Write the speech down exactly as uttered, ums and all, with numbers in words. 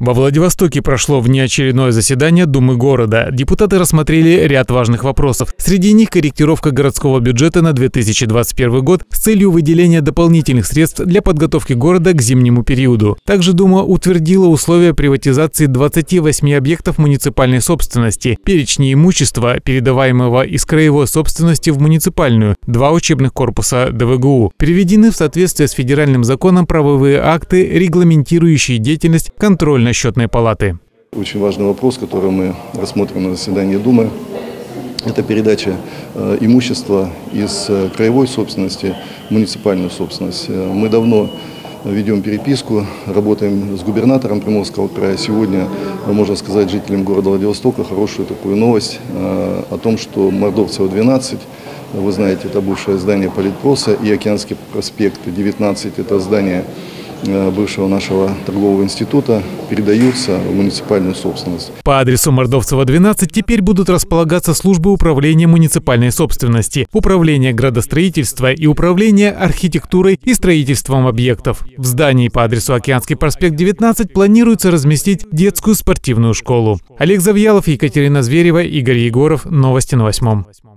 Во Владивостоке прошло внеочередное заседание Думы города. Депутаты рассмотрели ряд важных вопросов. Среди них корректировка городского бюджета на две тысячи двадцать первый год с целью выделения дополнительных средств для подготовки города к зимнему периоду. Также Дума утвердила условия приватизации двадцати восьми объектов муниципальной собственности, перечни имущества, передаваемого из краевой собственности в муниципальную, два учебных корпуса ДВГУ. Приведены в соответствие с федеральным законом правовые акты, регламентирующие деятельность контрольно Счетной палаты. Очень важный вопрос, который мы рассмотрим на заседании Думы, это передача э, имущества из э, краевой собственности в муниципальную собственность. Мы давно ведем переписку, работаем с губернатором Приморского края. Сегодня, можно сказать, жителям города Владивостока хорошую такую новость э, о том, что Мордовцева двенадцать, вы знаете, это бывшее здание Политпроса, и Океанский проспект девятнадцать, это здание бывшего нашего торгового института, передаются в муниципальную собственность. По адресу Мордовцева двенадцать теперь будут располагаться службы управления муниципальной собственности, управление градостроительства и управление архитектурой и строительством объектов. В здании по адресу Океанский проспект девятнадцать планируется разместить детскую спортивную школу. Олег Завьялов, Екатерина Зверева, Игорь Егоров. Новости на восьмом.